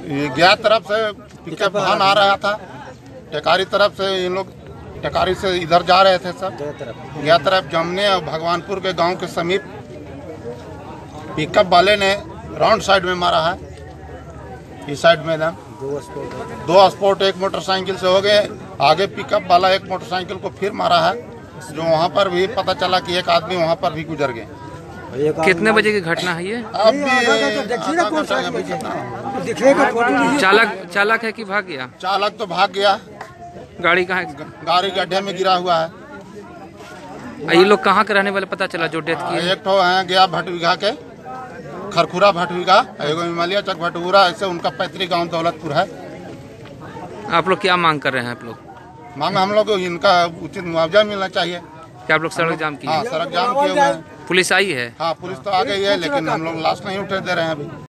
ये गया तरफ से पिकअप वाहन आ रहा था, टेकारी तरफ से ये लोग टेकारी से इधर जा रहे थे सब गया तरफ जमने और भगवानपुर के गांव के समीप पिकअप वाले ने राउंड साइड में मारा है। इस साइड में ना दो स्पॉट एक मोटरसाइकिल से हो गए, आगे पिकअप वाला एक मोटरसाइकिल को फिर मारा है, जो वहाँ पर भी पता चला कि एक आदमी वहाँ पर भी गुजर गए। कितने बजे की घटना है ये? चालक है कि भाग गया? चालक तो भाग गया। गाड़ी कहाँ है? गाड़ी गड्ढे में गिरा हुआ है। ये लोग कहाँ के रहने वाले पता चला जो डेथ की? एक तो है गया भटविघा के, खरखुरा भटविघा, एगो हिमालय चक भटूरा, ऐसे उनका पैतृक गांव दौलतपुर है। आप लोग क्या मांग कर रहे हैं? आप लोग मांग हम लोग इनका उचित मुआवजा मिलना चाहिए। क्या आप लोग सड़क जाम किए? हाँ, सड़क जाम किए हुए हैं। पुलिस आई है? हाँ, पुलिस तो आ गई है, लेकिन हम लोग लाश नहीं उठे दे रहे हैं अभी।